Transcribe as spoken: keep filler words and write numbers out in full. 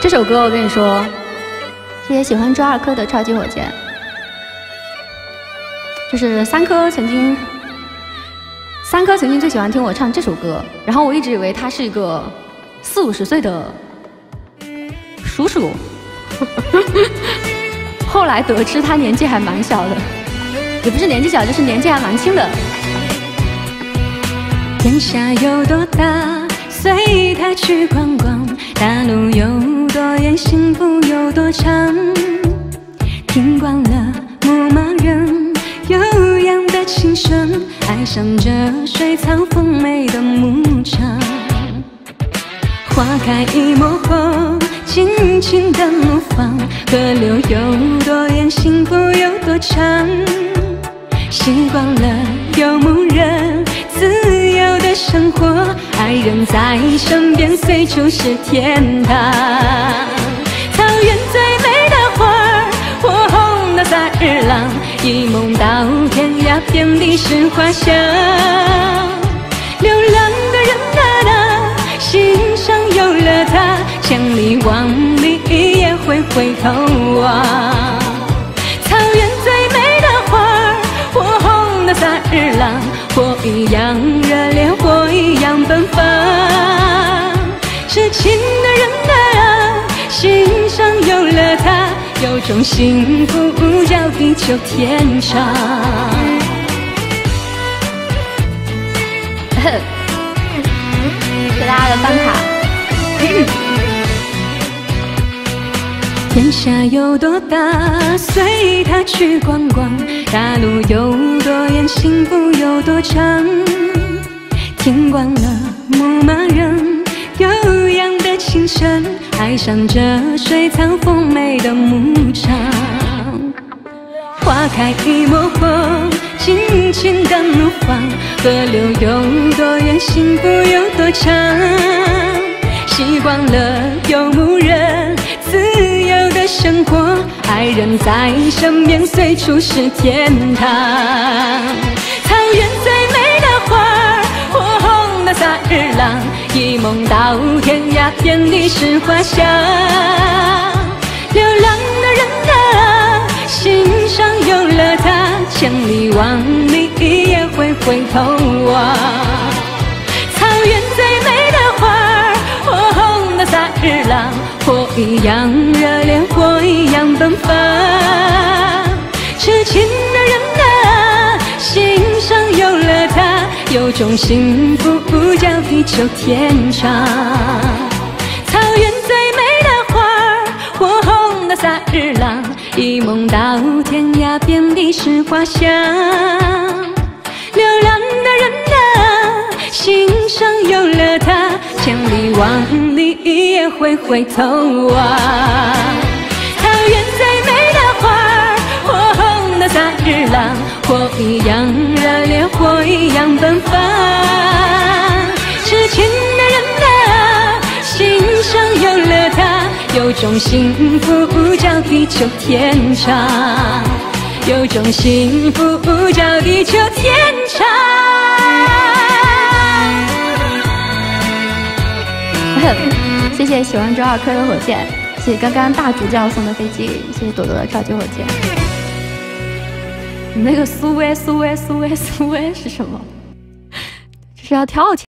这首歌我跟你说，谢谢喜欢周二珂的超级火箭。就是三珂曾经，三珂曾经最喜欢听我唱这首歌，然后我一直以为他是一个四五十岁的叔叔，后来得知他年纪还蛮小的，也不是年纪小，就是年纪还蛮轻的。天下有多大，随他去逛逛，大路有多远，幸福有多长。听惯了牧马人悠扬的琴声，爱上这水草丰美的牧场。花开一抹红，尽情的怒放，河流有多远，幸福有多长。习惯了游牧人自由的生活，爱人在身边，随处是天堂。草原最美的花儿，火红的萨日朗，一梦到天涯，遍地是花香。流浪的人啊啊，心上有了他，千里万里也会回头望。草原最美的花儿，火红的萨日朗，火一样热烈，火一样奔放。痴情的人啊，心上有了他，有种幸福叫地久天长。谢谢大家的饭卡。天下有多大，随他去逛逛，大路有多远，幸福有多长。听惯了牧马人悠扬的琴声，爱上这水草丰美的牧场。花开一抹红，尽情的怒放，河流有多远，幸福有多长。习惯了游牧人自由的生活，爱人在身边，随处是天堂。草原最美的花儿，火红的萨日朗，一梦到天涯，遍地是花香。流浪的人啊，心上有了他，千里万里也会回头望。草原最美的花儿，火红的萨日朗，火一样热烈，火一样奔放。痴情的人啊，心上有了他，有种幸福叫地久天长。草原最美的花儿，火红的萨日朗，一梦到天涯，遍地是花香。流浪的人啊，心上有了他，千里万里也会回头望。草原最美的花儿，火红的萨日朗，火一样热烈，火一样奔放。痴情的人啊，心上有了他，有种幸福叫地久天长，有种幸福叫地久天长。谢谢喜欢周二珂的火箭，谢谢刚刚大主教送的飞机，谢谢朵朵的超级火箭。你那个苏威苏威苏威苏威是什么？这是要跳起